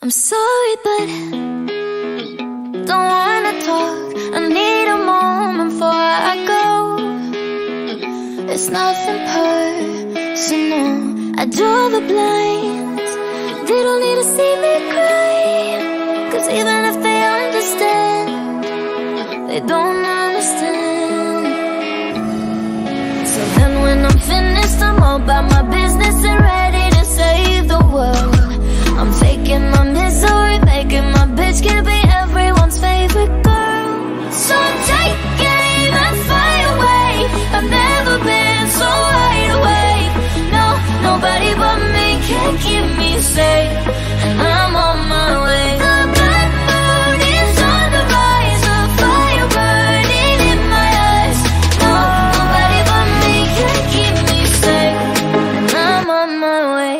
I'm sorry, but don't wanna talk. I need a moment before I go. It's nothing personal. I draw the blinds. They don't need to see me cry, 'cause even if they understand, they don't understand. So then when I'm finished, I'm all about my business and ready to save the world. I'm taking my misery, making my bitch can be everyone's favorite girl. So take aim and fly away. I've never been so wide awake. No, nobody but me can keep me safe, and I'm on my way. The bad moon is on the rise, a fire burning in my eyes. No, nobody but me can keep me safe, and I'm on my way.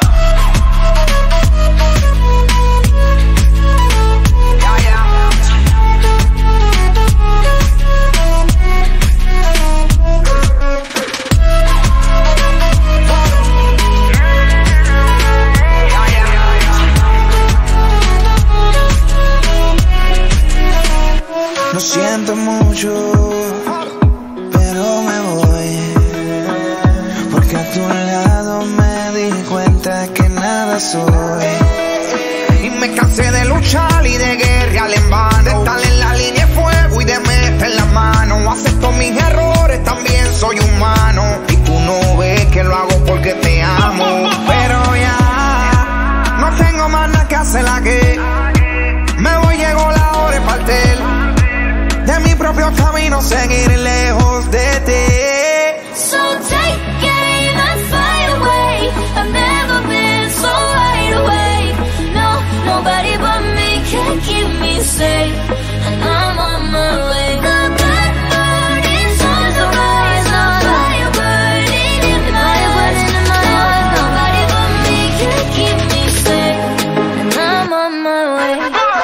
Lo siento mucho, pero me voy, porque a tu lado me di cuenta que nada soy. Y me cansé de luchar y de guerrear en vano, de estar en la línea de fuego y de meter la mano. Acepto mis errores, también soy humano, y tú no ves que lo hago porque te amo. Pero ya no tengo más nada que hacer aquí. Me voy, llegó la hora de partir de mi propio camino, seguir lejos de ti. So take aim and fly away. I've never been so wide awake. No, nobody but me can keep me safe, and I'm on my way. The black moon is on the rise, a fire burning in my eyes. Nobody but me can keep me safe, and I'm on my way.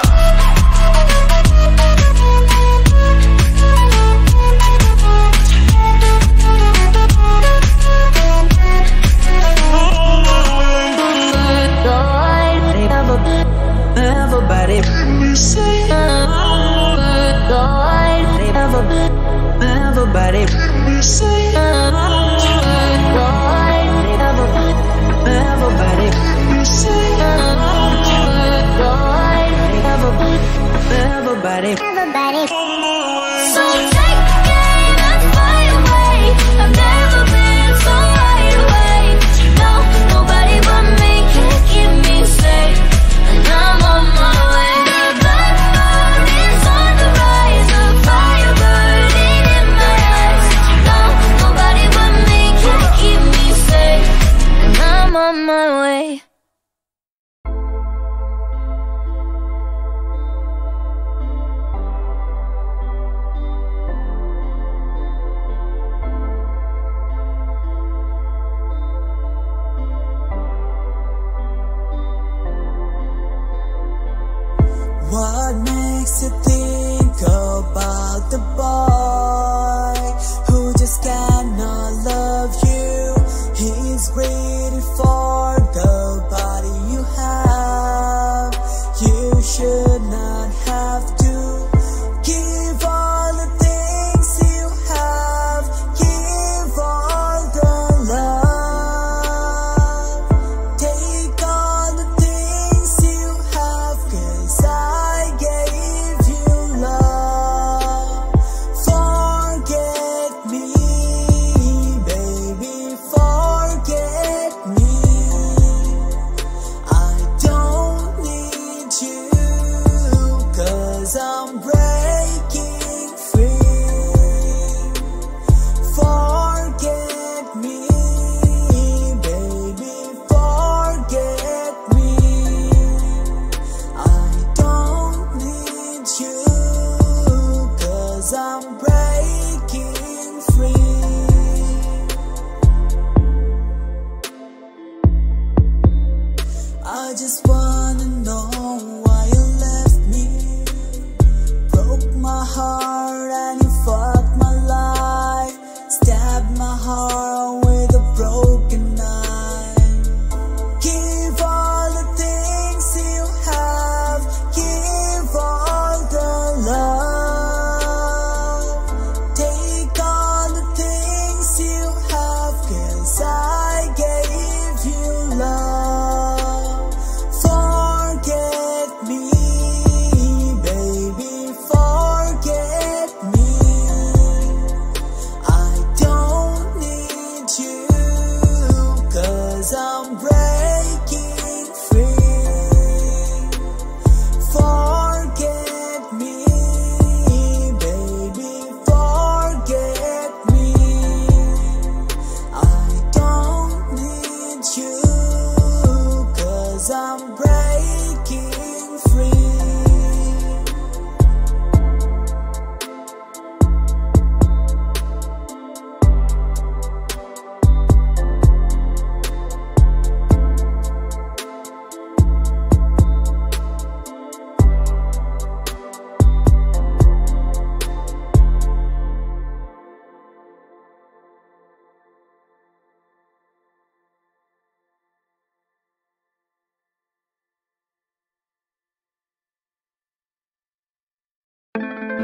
Everybody, everybody, everybody, everybody. So take aim and fly away. I've never been so wide awake. No, nobody but me can keep me safe, and I'm on my way. The black moon is on the rise, a fire burning in my eyes. No, nobody but me can keep me safe, and I'm on my way. What makes you think about the boy who just cannot love you? He's greedy for the body you have. You should not have to give all the things you have. Give all the love. Take all the things you have, 'cause I gave you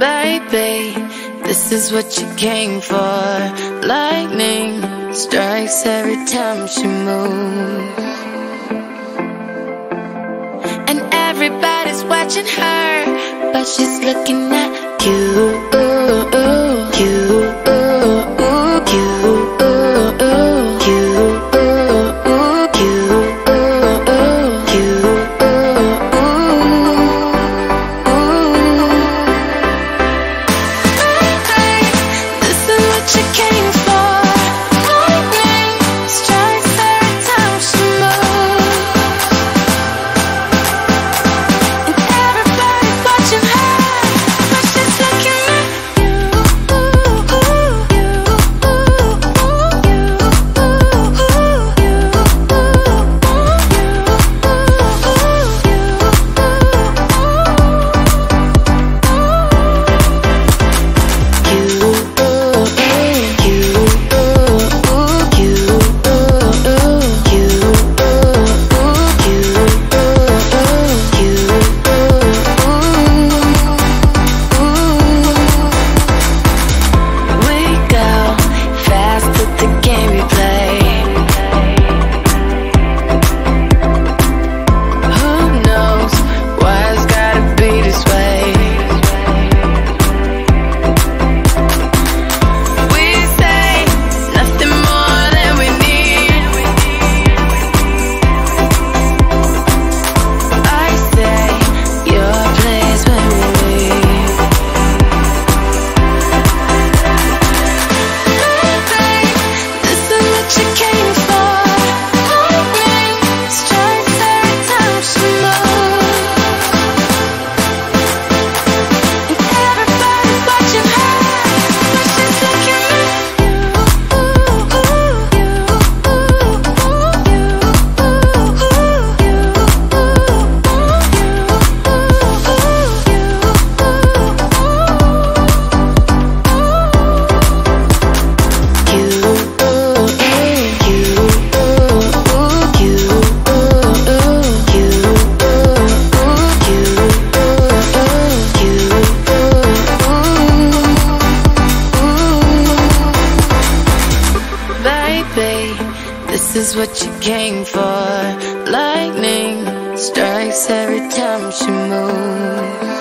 Baby, this is what you came for. Lightning strikes every time she moves, and everybody's watching her, but she's looking at you. This is what you came for. Lightning strikes every time she moves.